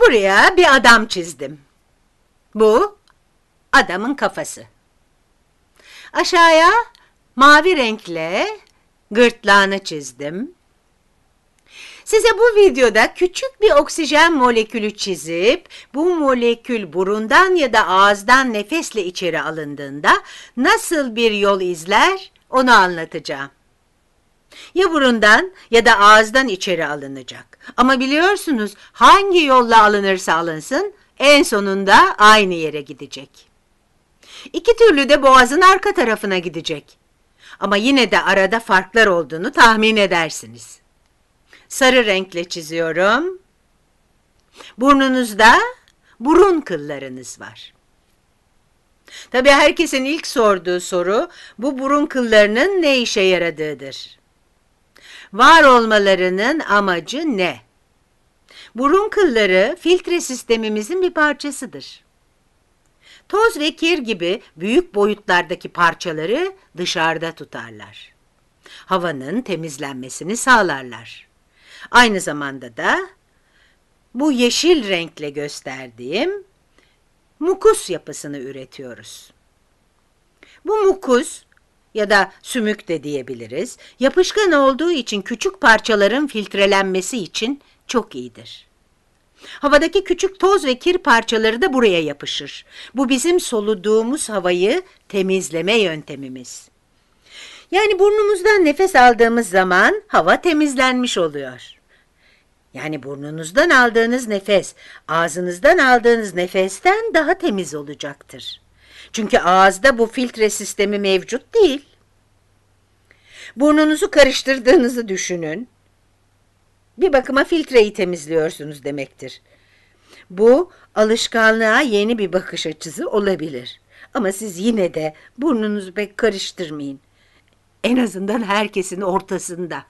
Buraya bir adam çizdim. Bu adamın kafası. Aşağıya mavi renkle gırtlağını çizdim. Size bu videoda küçük bir oksijen molekülü çizip bu molekül burundan ya da ağızdan nefesle içeri alındığında nasıl bir yol izler onu anlatacağım. Ya burundan ya da ağızdan içeri alınacak. Ama biliyorsunuz hangi yolla alınırsa alınsın en sonunda aynı yere gidecek. İki türlü de boğazın arka tarafına gidecek. Ama yine de arada farklar olduğunu tahmin edersiniz. Sarı renkle çiziyorum. Burnunuzda burun kıllarınız var. Tabii herkesin ilk sorduğu soru bu burun kıllarının ne işe yaradığıdır. Var olmalarının amacı ne? Burun kılları filtre sistemimizin bir parçasıdır. Toz ve kir gibi büyük boyutlardaki parçaları dışarıda tutarlar. Havanın temizlenmesini sağlarlar. Aynı zamanda da bu yeşil renkle gösterdiğim mukus yapısını üretiyoruz. Bu mukus ya da sümük de diyebiliriz, yapışkan olduğu için küçük parçaların filtrelenmesi için çok iyidir. Havadaki küçük toz ve kir parçaları da buraya yapışır. Bu bizim soluduğumuz havayı temizleme yöntemimiz. Yani burnumuzdan nefes aldığımız zaman hava temizlenmiş oluyor. Yani burnunuzdan aldığınız nefes, ağzınızdan aldığınız nefesten daha temiz olacaktır. Çünkü ağızda bu filtre sistemi mevcut değil. Burnunuzu karıştırdığınızı düşünün. Bir bakıma filtreyi temizliyorsunuz demektir. Bu alışkanlığa yeni bir bakış açısı olabilir. Ama siz yine de burnunuzu pek karıştırmayın. En azından herkesin ortasında.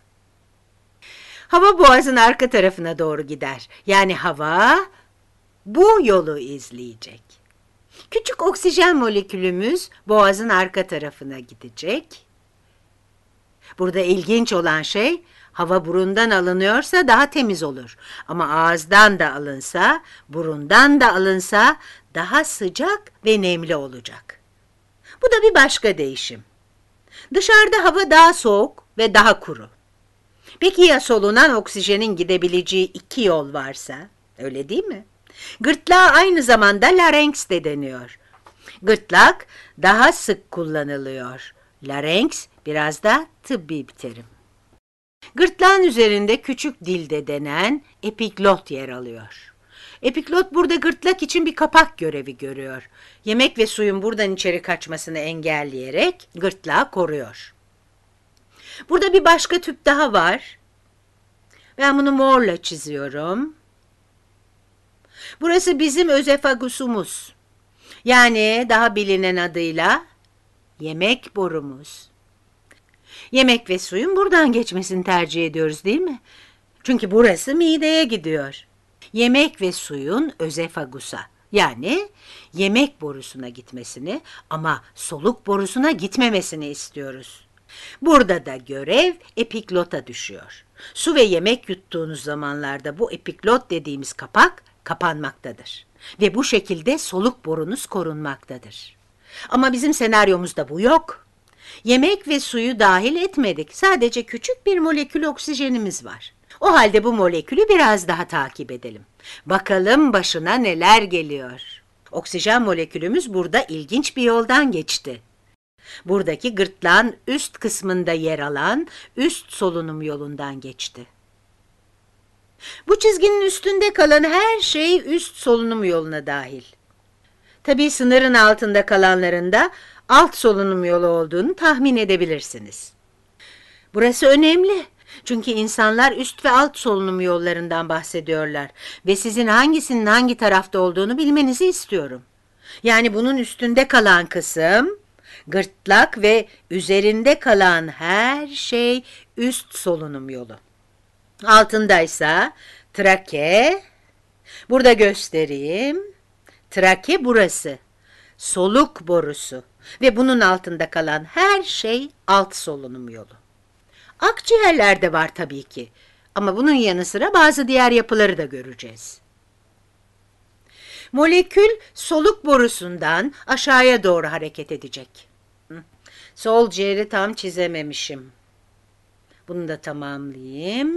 Hava boğazın arka tarafına doğru gider. Yani hava bu yolu izleyecek. Küçük oksijen molekülümüz boğazın arka tarafına gidecek. Burada ilginç olan şey, hava burundan alınıyorsa daha temiz olur. Ama ağızdan da alınsa, burundan da alınsa daha sıcak ve nemli olacak. Bu da bir başka değişim. Dışarıda hava daha soğuk ve daha kuru. Peki ya solunan oksijenin gidebileceği iki yol varsa, öyle değil mi? Gırtlağa aynı zamanda larynx de deniyor. Gırtlak daha sık kullanılıyor. Larynx biraz da tıbbi bir terim. Gırtlağın üzerinde küçük dilde denen epiglot yer alıyor. Epiglot burada gırtlak için bir kapak görevi görüyor. Yemek ve suyun buradan içeri kaçmasını engelleyerek gırtlağı koruyor. Burada bir başka tüp daha var. Ben bunu morla çiziyorum. Burası bizim özefagusumuz. Yani daha bilinen adıyla yemek borumuz. Yemek ve suyun buradan geçmesini tercih ediyoruz değil mi? Çünkü burası mideye gidiyor. Yemek ve suyun özefagusa yani yemek borusuna gitmesini ama soluk borusuna gitmemesini istiyoruz. Burada da görev epiglota düşüyor. Su ve yemek yuttuğunuz zamanlarda bu epiglot dediğimiz kapak kapanmaktadır. Ve bu şekilde soluk borunuz korunmaktadır. Ama bizim senaryomuzda bu yok. Yemek ve suyu dahil etmedik. Sadece küçük bir molekül oksijenimiz var. O halde bu molekülü biraz daha takip edelim. Bakalım başına neler geliyor. Oksijen molekülümüz burada ilginç bir yoldan geçti. Buradaki gırtlağın üst kısmında yer alan üst solunum yolundan geçti. Bu çizginin üstünde kalan her şey üst solunum yoluna dahil. Tabii sınırın altında kalanların da alt solunum yolu olduğunu tahmin edebilirsiniz. Burası önemli. Çünkü insanlar üst ve alt solunum yollarından bahsediyorlar ve sizin hangisinin hangi tarafta olduğunu bilmenizi istiyorum. Yani bunun üstünde kalan kısım gırtlak ve üzerinde kalan her şey üst solunum yolu. Altındaysa trake, burada göstereyim, trake burası, soluk borusu ve bunun altında kalan her şey alt solunum yolu. Akciğerler de var tabii ki ama bunun yanı sıra bazı diğer yapıları da göreceğiz. Molekül soluk borusundan aşağıya doğru hareket edecek. Sol ciğeri tam çizememişim. Bunu da tamamlayayım.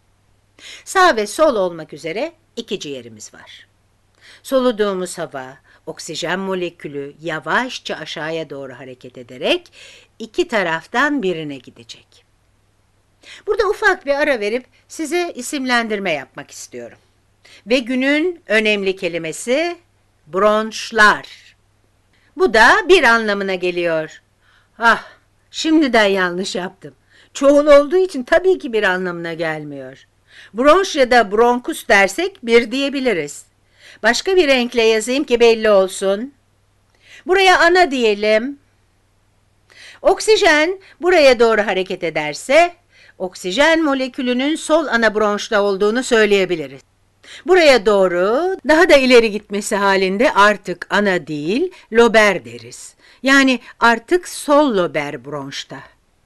Sağ ve sol olmak üzere iki ciğerimiz var. Soluduğumuz hava, oksijen molekülü yavaşça aşağıya doğru hareket ederek iki taraftan birine gidecek. Burada ufak bir ara verip size isimlendirme yapmak istiyorum. Ve günün önemli kelimesi bronşlar. Bu da bir anlamına geliyor. Ah, şimdiden yanlış yaptım. Çoğul olduğu için tabii ki bir anlamına gelmiyor. Bronş ya da bronkus dersek bir diyebiliriz. Başka bir renkle yazayım ki belli olsun. Buraya ana diyelim. Oksijen buraya doğru hareket ederse, oksijen molekülünün sol ana bronşta olduğunu söyleyebiliriz. Buraya doğru daha da ileri gitmesi halinde artık ana değil, lober deriz. Yani artık sol lober bronşta.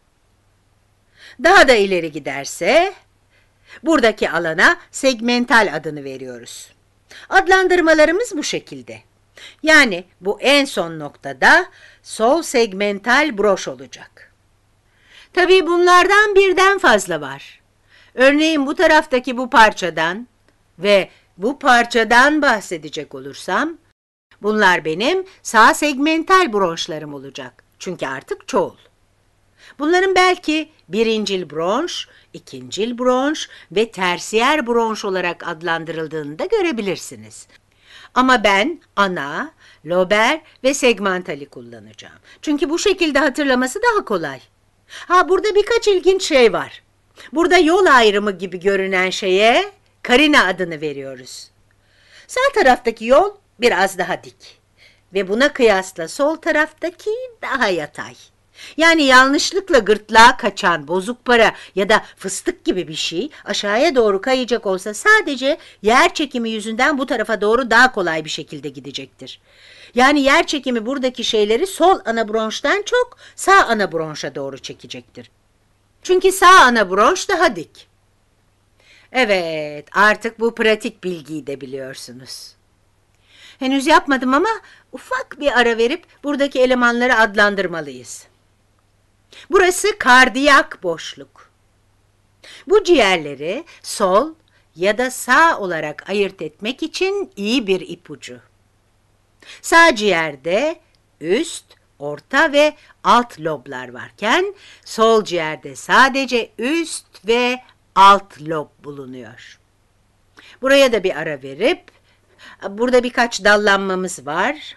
Daha da ileri giderse, buradaki alana segmental adını veriyoruz. Adlandırmalarımız bu şekilde. Yani bu en son noktada sol segmental broş olacak. Tabii bunlardan birden fazla var. Örneğin bu taraftaki bu parçadan ve bu parçadan bahsedecek olursam, bunlar benim sağ segmental bronşlarım olacak. Çünkü artık çoğul. Bunların belki birincil bronş, ikincil bronş ve tersiyer bronş olarak adlandırıldığını da görebilirsiniz. Ama ben ana, lober ve segmentali kullanacağım. Çünkü bu şekilde hatırlaması daha kolay. Burada birkaç ilginç şey var. Burada yol ayrımı gibi görünen şeye karina adını veriyoruz. Sağ taraftaki yol biraz daha dik ve buna kıyasla sol taraftaki daha yatay. Yani yanlışlıkla gırtlağa kaçan bozuk para ya da fıstık gibi bir şey aşağıya doğru kayacak olsa sadece yer çekimi yüzünden bu tarafa doğru daha kolay bir şekilde gidecektir. Yani yer çekimi buradaki şeyleri sol ana bronştan çok sağ ana bronşa doğru çekecektir. Çünkü sağ ana bronş daha dik. Evet, artık bu pratik bilgiyi de biliyorsunuz. Henüz yapmadım ama ufak bir ara verip buradaki elemanları adlandırmalıyız. Burası kardiyak boşluk. Bu ciğerleri sol ya da sağ olarak ayırt etmek için iyi bir ipucu. Sağ ciğerde üst, orta ve alt loblar varken sol ciğerde sadece üst ve alt lob bulunuyor. Buraya da bir ara verip burada birkaç dallanmamız var.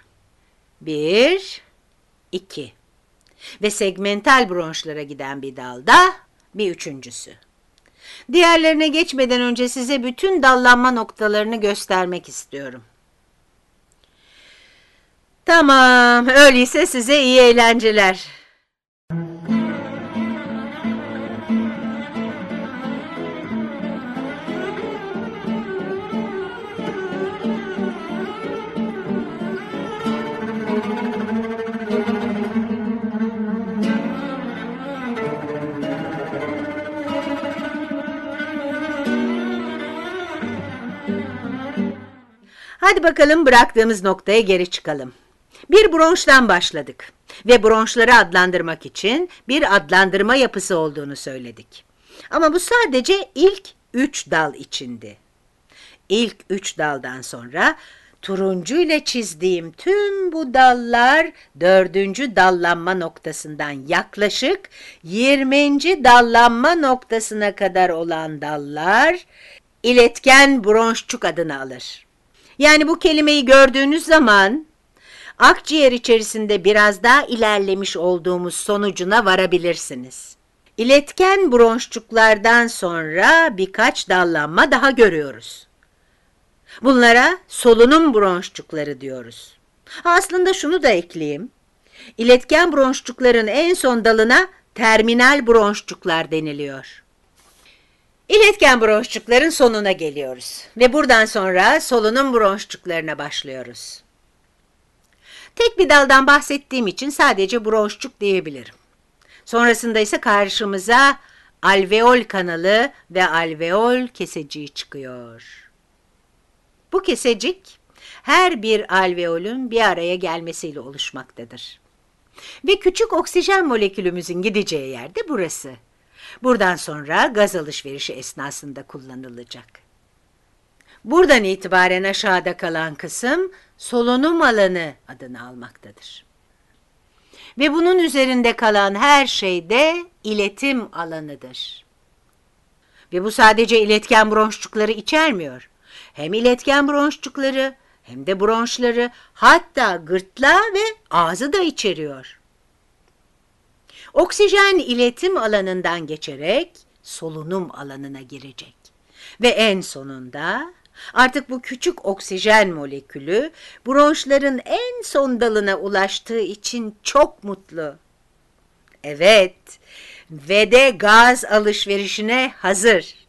1, 2 ve segmental bronşlara giden bir dalda bir üçüncüsü. Diğerlerine geçmeden önce size bütün dallanma noktalarını göstermek istiyorum. Tamam, öyleyse size iyi eğlenceler. Hadi bakalım bıraktığımız noktaya geri çıkalım. Bir bronştan başladık ve bronşları adlandırmak için bir adlandırma yapısı olduğunu söyledik. Ama bu sadece ilk 3 dal içindi. İlk 3 daldan sonra turuncu ile çizdiğim tüm bu dallar 4. dallanma noktasından yaklaşık 20. dallanma noktasına kadar olan dallar iletken bronşçuk adını alır. Yani bu kelimeyi gördüğünüz zaman akciğer içerisinde biraz daha ilerlemiş olduğumuz sonucuna varabilirsiniz. İletken bronşçuklardan sonra birkaç dallanma daha görüyoruz. Bunlara solunum bronşçukları diyoruz. Aslında şunu da ekleyeyim. İletken bronşçukların en son dalına terminal bronşçuklar deniliyor. İletken bronşçukların sonuna geliyoruz ve buradan sonra solunum bronşçuklarına başlıyoruz. Tek bir daldan bahsettiğim için sadece bronşçuk diyebilirim. Sonrasında ise karşımıza alveol kanalı ve alveol keseciği çıkıyor. Bu kesecik Her bir alveolün bir araya gelmesiyle oluşmaktadır. Ve küçük oksijen molekülümüzün gideceği yer de burası. Buradan sonra gaz alışverişi esnasında kullanılacak. Buradan itibaren aşağıda kalan kısım solunum alanı adını almaktadır. Ve bunun üzerinde kalan her şey de iletim alanıdır. Ve bu sadece iletken bronşçukları içermiyor. Hem iletken bronşçukları hem de bronşları, hatta gırtlağı ve ağzı da içeriyor. Oksijen iletim alanından geçerek solunum alanına girecek. Ve en sonunda artık bu küçük oksijen molekülü bronşların en son dalına ulaştığı için çok mutlu. Evet, ve de gaz alışverişine hazır.